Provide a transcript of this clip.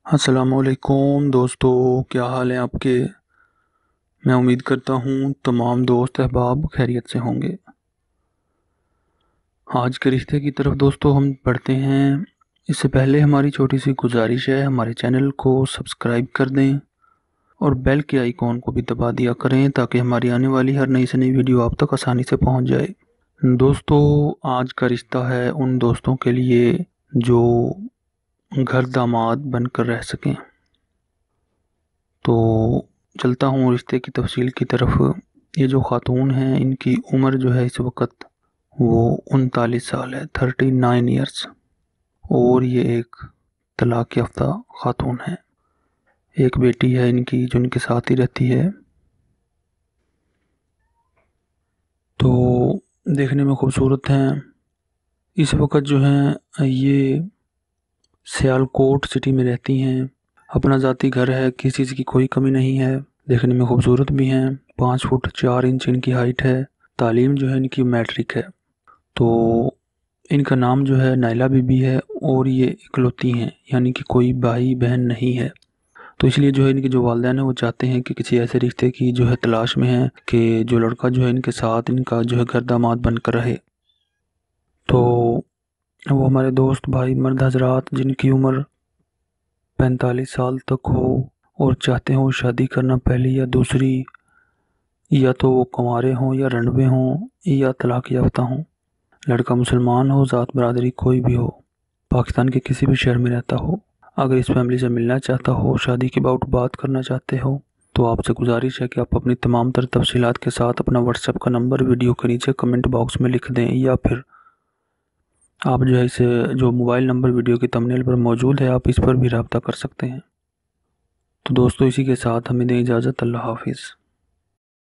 السلام علیکم دوستو، کیا حال ہے آپ کے؟ میں امید کرتا ہوں تمام دوست احباب خیریت سے ہوں گے۔ آج کے رشتے کی طرف دوستو ہم پڑھتے ہیں۔ اس سے پہلے ہماری چھوٹی سی گزارش ہے، ہمارے چینل کو سبسکرائب کر دیں اور بیل کے آئیکن کو بھی دبا دیا کریں تاکہ ہماری آنے والی ہر نئی سے نئی ویڈیو آپ تک آسانی سے پہنچ جائے۔ دوستو، آج کا رشتہ ہے ان دوستوں کے لیے جو گھر داماد بن کر رہ سکیں۔ تو چلتا ہوں رشتے کی تفصیل کی طرف۔ یہ جو خاتون ہیں ان کی عمر جو ہے اس وقت وہ 39 سال ہے، 39 ایئرس، اور یہ ایک طلاق یافتہ خاتون ہے۔ ایک بیٹی ہے ان کی جو ان کے ساتھ ہی رہتی ہے۔ تو دیکھنے میں خوبصورت ہیں۔ اس وقت جو ہیں یہ سیالکوٹ سٹی میں رہتی ہیں۔ اپنا ذاتی گھر ہے، کسی چیز کی کوئی کمی نہیں ہے۔ دیکھنے میں خوبصورت بھی ہیں۔ 5 فٹ 4 انچ ان کی ہائٹ ہے۔ تعلیم جو ہے ان کی میٹرک ہے۔ تو ان کا نام جو ہے نائلہ بی بی ہے اور یہ اکلوتی ہیں، یعنی کہ کوئی بھائی بہن نہیں ہے۔ تو اس لیے جو ہے ان کے جو والدین ہیں وہ چاہتے ہیں کہ کسی ایسے رشتے کی جو ہے تلاش میں ہیں کہ جو لڑکا جو ہے ان کے ساتھ ان کا جو ہے گھر داماد بن کر رہے۔ تو وہ ہمارے دوست بھائی مرد حضرات جن کی عمر 45 سال تک ہو اور چاہتے ہوں شادی کرنا پہلی یا دوسری، یا تو وہ کنوارے ہوں یا رنڈوے ہوں یا طلاق یافتہ ہوں، لڑکا مسلمان ہو، ذات برادری کوئی بھی ہو، پاکستان کے کسی بھی شہر میں رہتا ہو، اگر اس فیملی سے ملنا چاہتا ہو، شادی کے باؤٹ بات کرنا چاہتے ہو، تو آپ سے گزارش ہے کہ آپ اپنی تمام تر تفصیلات کے ساتھ اپنا واٹس ایپ کا نمبر ویڈیو کے نیچے کمنٹ باکس میں لکھ دیں، یا پھر آپ جو ہے اسے جو موبائل نمبر ویڈیو کی تمبنیل پر موجود ہے آپ اس پر بھی رابطہ کر سکتے ہیں۔ تو دوستو اسی کے ساتھ ہمیں دیں اجازت، اللہ حافظ۔